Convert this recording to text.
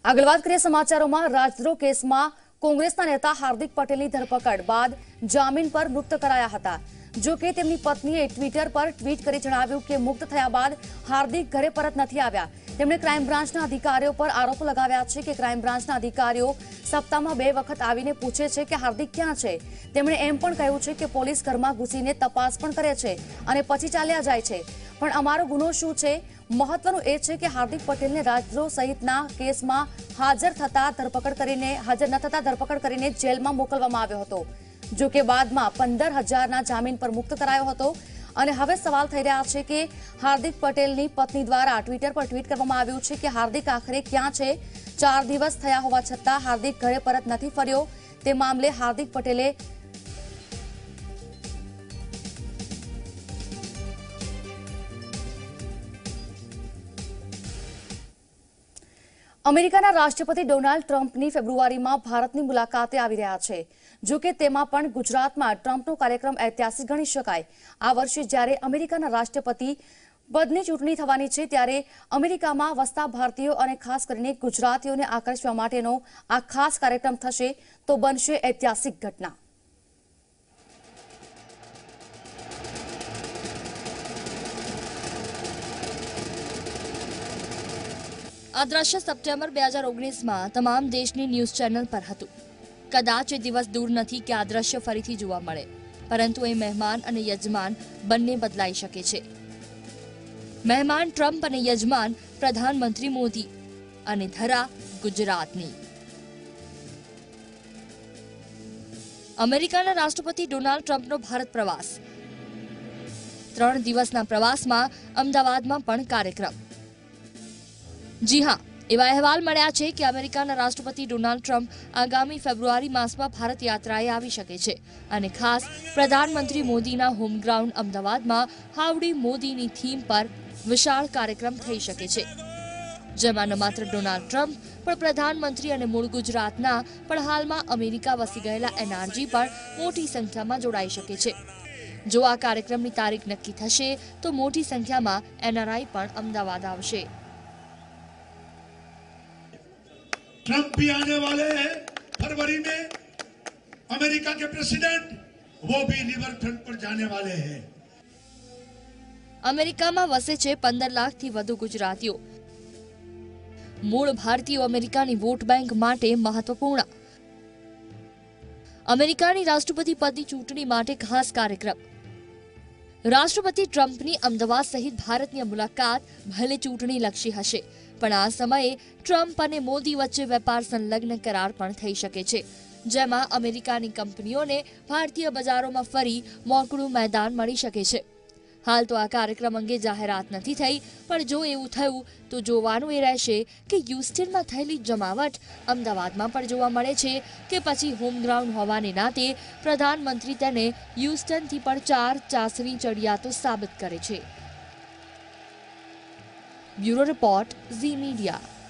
આગળ વાત કરીએ સમાચારોમાં રાજદ્રોહ કેસમાં કોંગ્રેસના નેતા હાર્દિક પટેલની ધરપકડ બાદ જામીન પર મુક્ત કરાયા હતા। જો કે તેમની પત્નીએ ટ્વિટર પર ટ્વીટ કરી જણાવ્યું કે મુક્ત થયા બાદ હાર્દિક ઘરે પરત નથી આવ્યા। તેમણે ક્રાઇમ બ્રાન્ચના અધિકારીઓ પર આરોપ લગાવ્યા છે કે ક્રાઇમ બ્રાન્ચના અધિકારીઓ સપ્તાહમાં 2 વખત આવીને પૂછે છે કે હાર્દિક ક્યાં છે। તેમણે એમ પણ કહ્યું છે કે પોલીસ ઘરમાં ઘૂસીને તપાસ પણ કરે છે અને પછી ચાલ્યા જાય છે। પણ અમારો ગુનો શું છે? મહત્વનું એ છે કે હાર્દિક પટેલને રાજદ્રોહ સહિતના કેસમાં હાજર ન થતા ધરપકડ કરીને જેલમાં મોકલવામાં આવ્યો હતો। જો કે બાદમાં 15,000ના જામીન પર મુક્ત કરાયો હતો અને હવે સવાલ થઈ રહ્યા છે કે હાર્દિક પટેલની પત્ની દ્વારા ટ્વિટર પર ટ્વીટ કરવામાં આવ્યું છે કે હાર્દિક આખરે ક્યાં છે। 4 દિવસ થયા હોવા છતાં હાર્દિક ઘરે પરત નથી ફર્યો। તે મામલે હાર્દિક પટેલે અમેરિકાના રાષ્ટ્રપતિ ડોનાલ્ડ ટ્રમ્પની ફેબ્રુઆરીમાં ભારતની મુલાકાતે આવી રહ્યા છે। જો કે તેમાં પણ ગુજરાતમાં ટ્રમ્પનો કાર્યક્રમ ઐતિહાસિક ગણી શકાય। આ વર્ષે જ્યારે અમેરિકાના રાષ્ટ્રપતિ પદની ચૂંટણી થવાની છે ત્યારે અમેરિકામાં વસતા ભારતીયો અને ખાસ કરીને ગુજરાતીઓને આકર્ષવા માટેનો આ ખાસ કાર્યક્રમ થશે તો બનશે ઐતિહાસિક ઘટના। આ દ્રશ્ય સપ્ટેમ્બર 2019માં તમામ દેશની ન્યૂઝ ચેનલ પર હતું। કદાચ એ દિવસ દૂર નથી કે આ દ્રશ્ય ફરીથી જોવા મળે, પરંતુ એ મહેમાન અને યજમાન બંને બદલાઈ શકે છે। મહેમાન ટ્રમ્પ અને યજમાન પ્રધાનમંત્રી મોદી અને ધરા ગુજરાતની। અમેરિકાના રાષ્ટ્રપતિ ડોનાલ્ડ ટ્રમ્પનો ભારત પ્રવાસ। 3 દિવસના પ્રવાસમાં અમદાવાદમાં પણ કાર્યક્રમ। જી હા, એવા અહેવાલ મળ્યા છે કે અમેરિકાના રાષ્ટ્રપતિ ડોનાલ્ડ ટ્રમ્પ આગામી ફેબ્રુઆરી માસમાં ભારત યાત્રાએ આવી શકે છે અને ખાસ પ્રધાનમંત્રી મોદીના હોમગ્રાઉન્ડ અમદાવાદમાં હાઉડી મોદીની થીમ પર વિશાળ કાર્યક્રમ થઈ શકે છે, જેમાં ન માત્ર ડોનાલ્ડ ટ્રમ્પ પણ પ્રધાનમંત્રી અને મૂળ ગુજરાતના પણ હાલમાં અમેરિકા વસી ગયેલા એનઆરજી પણ મોટી સંખ્યામાં જોડાઈ શકે છે। જો આ કાર્યક્રમની તારીખ નક્કી થશે તો મોટી સંખ્યામાં એનઆરઆઈ પણ અમદાવાદ આવશે। ट्रंप भी आने वाले हैं फरवरी में। अमेरिका के प्रेसिडेंट वो भी रिवरफ्रंट पर जाने वाले हैं। અમેરિકામાં વસે છે 15 લાખથી વધુ ગુજરાતીઓ। મૂળ ભારતીયો અમેરિકાની વોટ બેંક માટે મહત્વપૂર્ણ। અમેરિકાની રાષ્ટ્રપતિ પદની ચૂંટણી માટે ખાસ કાર્યક્રમ। રાષ્ટ્રપતિ ટ્રમ્પની અમદાવાદ સહિત ભારતની મુલાકાત ભલે ચૂંટણીલક્ષી હશે, પણ આ સમયે ટ્રમ્પ અને મોદી વચ્ચે વેપાર સંલગ્ન કરાર પણ થઈ શકે છે, જેમાં અમેરિકાની કંપનીઓને ભારતીય બજારોમાં ફરી મોકળું મેદાન મળી શકે છે। હાલ તો આ કાર્યક્રમ અંગે જાહેરાત નથી થઈ, પણ જો એવું થયું તો જોવાનું એ રહેશે કે હ્યુસ્ટનમાં થયેલી જમાવટ અમદાવાદમાં પણ જોવા મળે છે કે પછી હોમગ્રાઉન્ડ હોવાને નાતે પ્રધાનમંત્રી તેને હ્યુસ્ટનથી પણ 4 ચાસણી ચડિયાતો સાબિત કરે છે। Bureau report Zee media.